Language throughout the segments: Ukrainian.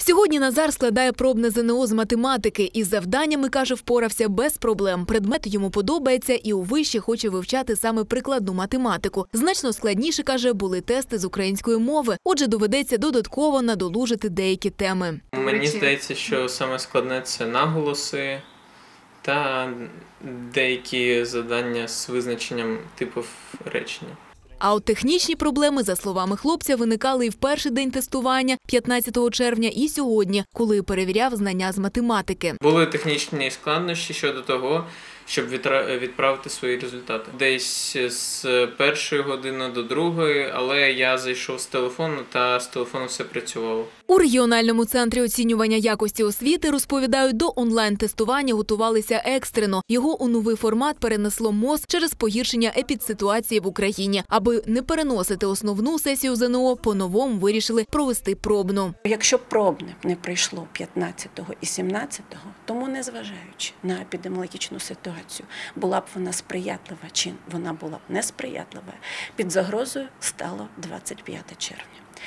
Сьогодні Назар складає пробне ЗНО з математики. Із завданнями, каже, впорався без проблем. Предмет йому подобається і у виші хоче вивчати саме прикладну математику. Значно складніше, каже, були тести з української мови. Отже, доведеться додатково надолужити деякі теми. Мені здається, що саме складне – це наголоси та деякі завдання з визначенням типів речення. А от технічні проблеми, за словами хлопця, виникали і в перший день тестування, 15 червня, і сьогодні, коли перевіряв знання з математики. Були технічні складнощі щодо того, щоб відправити свої результати. Десь з 1 години до 2, але я зайшов з телефону, та з телефону все працювало. У регіональному центрі оцінювання якості освіти, розповідають, до онлайн-тестування готувалися екстрено. Його у новий формат перенесло МОЗ через погіршення епідситуації в Україні. Аби не переносити основну сесію ЗНО, по-новому вирішили провести пробну. Якщо пробне не прийшло 15-го і 17-го, тому незважаючи на епідеміологічну ситуацію, була б вона сприятлива чи вона була б несприятлива, під загрозою стало 25 червня.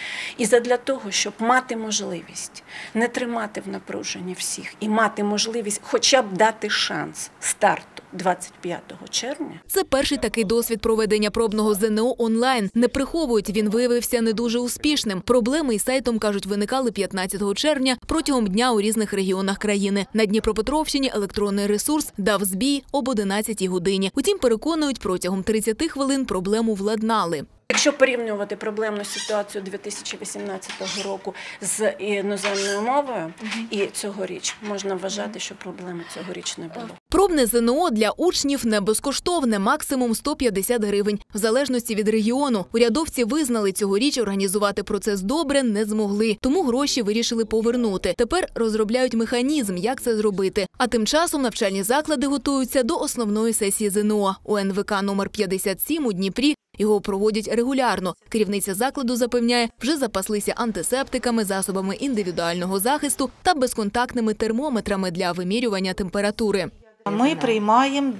І задля того, щоб мати можливість не тримати в напруженні всіх і мати можливість хоча б дати шанс старту 25 червня. Це перший такий досвід проведення пробного ЗНО онлайн. Не приховують, він виявився не дуже успішним. Проблеми із сайтом, кажуть, виникали 15 червня протягом дня у різних регіонах країни. На Дніпропетровщині електронний ресурс дав збій об 11 годині. Утім, переконують, протягом 30 хвилин проблему владнали. Якщо порівнювати проблемну ситуацію 2018 року з іноземною мовою і цьогоріч, можна вважати, що проблеми цьогоріч не було. Пробне ЗНО для учнів не безкоштовне, максимум 150 гривень. В залежності від регіону. Урядовці визнали, цьогоріч організувати процес добре не змогли, тому гроші вирішили повернути. Тепер розробляють механізм, як це зробити. А тим часом навчальні заклади готуються до основної сесії ЗНО. У НВК номер 57 у Дніпрі його проводять регулярно. Керівниця закладу запевняє, вже запаслися антисептиками, засобами індивідуального захисту та безконтактними термометрами для вимірювання температури. Ми приймаємо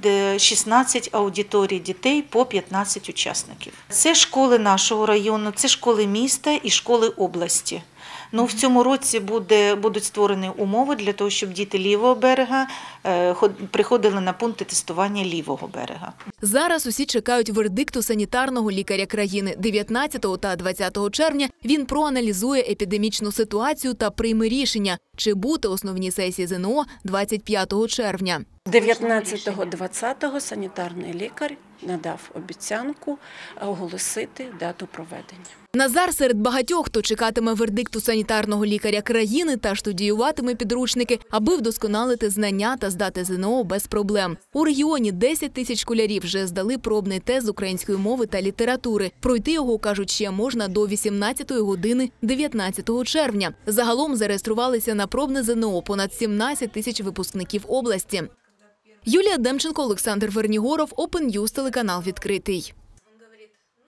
16 аудиторій дітей по 15 учасників. Це школи нашого району, це школи міста і школи області. В цьому році будуть створені умови для того, щоб діти лівого берега приходили на пункти тестування лівого берега. Зараз усі чекають вердикту санітарного лікаря країни. 19 та 20 червня він проаналізує епідемічну ситуацію та прийме рішення, чи бути основній сесії ЗНО 25 червня. 19-20 санітарний лікар надав обіцянку оголосити дату проведення. Назар серед багатьох, хто чекатиме вердикту санітарного лікаря країни та штудіюватиме підручники, аби вдосконалити знання та здати ЗНО без проблем. У регіоні 10 тисяч школярів вже здали пробний тест з української мови та літератури. Пройти його, кажуть, ще можна до 18 години 19 червня. Загалом зареєструвалися на пробне ЗНО понад 17 тисяч випускників області. Юлія Демченко, Олександр Вернігоров, Open News, телеканал «Відкритий».